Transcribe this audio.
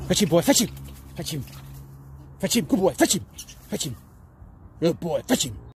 Fetch him, boy. Fetch him. Fetch him. Fetch him. Good boy. Fetch him. Fetch him. Good boy. Fetch him.